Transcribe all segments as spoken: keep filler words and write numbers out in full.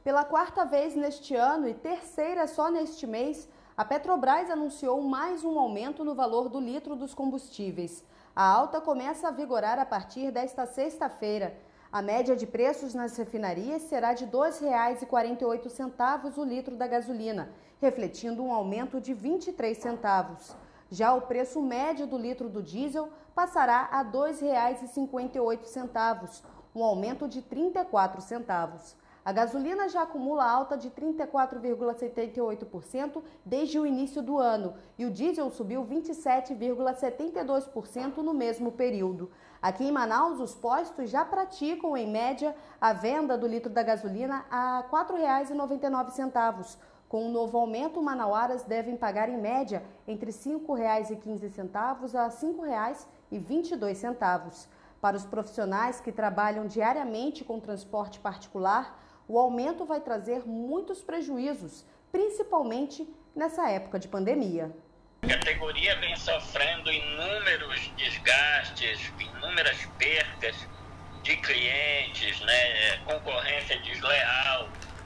Pela quarta vez neste ano e terceira só neste mês, a Petrobras anunciou mais um aumento no valor do litro dos combustíveis. A alta começa a vigorar a partir desta sexta-feira. A média de preços nas refinarias será de dois reais e quarenta e oito centavos o litro da gasolina, refletindo um aumento de vinte e três centavos. Já o preço médio do litro do diesel passará a dois reais e cinquenta e oito centavos, um aumento de trinta e quatro centavos. A gasolina já acumula alta de trinta e quatro vírgula setenta e oito por cento desde o início do ano e o diesel subiu vinte e sete vírgula setenta e dois por cento no mesmo período. Aqui em Manaus, os postos já praticam, em média, a venda do litro da gasolina a quatro reais e noventa e nove centavos. Com o novo aumento, manauaras devem pagar, em média, entre cinco reais e quinze centavos a cinco reais e vinte e dois centavos. Para os profissionais que trabalham diariamente com transporte particular, o aumento vai trazer muitos prejuízos, principalmente nessa época de pandemia. A categoria vem sofrendo inúmeros desgastes, inúmeras percas de clientes, né, concorrência desleal.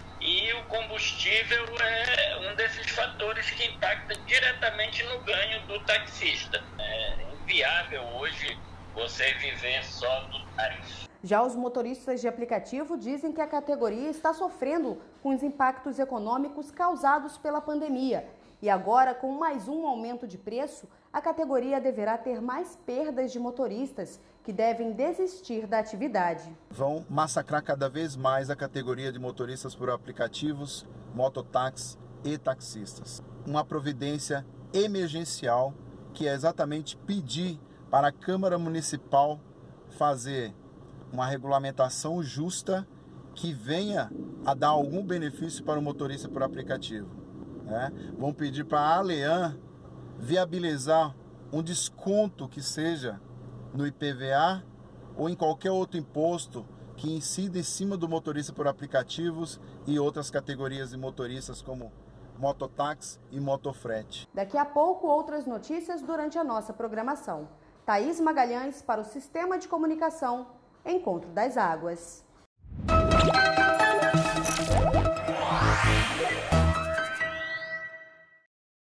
E o combustível é um desses fatores que impacta diretamente no ganho do taxista. É inviável hoje você viver só do táxi. Já os motoristas de aplicativo dizem que a categoria está sofrendo com os impactos econômicos causados pela pandemia. E agora, com mais um aumento de preço, a categoria deverá ter mais perdas de motoristas que devem desistir da atividade. Vão massacrar cada vez mais a categoria de motoristas por aplicativos, mototáxis e taxistas. Uma providência emergencial que é exatamente pedir para a Câmara Municipal fazer uma regulamentação justa que venha a dar algum benefício para o motorista por aplicativo. Né? Vão pedir para a Alean viabilizar um desconto que seja no I P V A ou em qualquer outro imposto que incida em cima do motorista por aplicativos e outras categorias de motoristas como mototáxi e motofrete. Daqui a pouco, outras notícias durante a nossa programação. Thaís Magalhães para o Sistema de Comunicação Encontro das Águas.